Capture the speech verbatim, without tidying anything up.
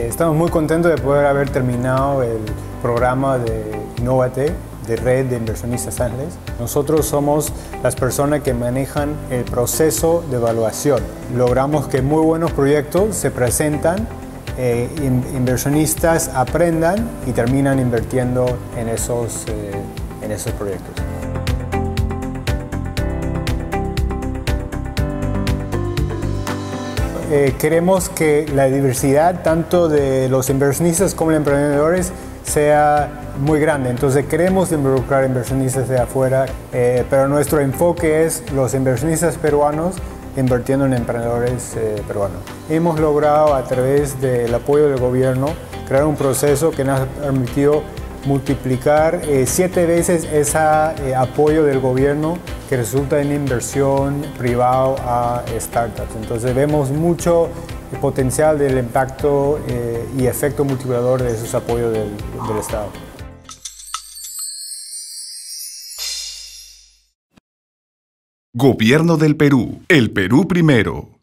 estamos muy contentos de poder haber terminado el programa de Innovate, de Red de Inversionistas Ángeles. Nosotros somos las personas que manejan el proceso de evaluación. Logramos que muy buenos proyectos se presentan, eh, in, inversionistas aprendan y terminan invirtiendo en esos, eh, en esos proyectos. Eh, queremos que la diversidad tanto de los inversionistas como de emprendedores sea muy grande, entonces queremos involucrar inversionistas de afuera, eh, pero nuestro enfoque es los inversionistas peruanos invirtiendo en emprendedores eh, peruanos. Hemos logrado a través del apoyo del gobierno crear un proceso que nos ha permitido multiplicar eh, siete veces ese eh, apoyo del gobierno que resulta en inversión privada a startups. Entonces vemos mucho potencial del impacto eh, y efecto multiplicador de esos apoyos del, del Estado. Gobierno del Perú. El Perú primero.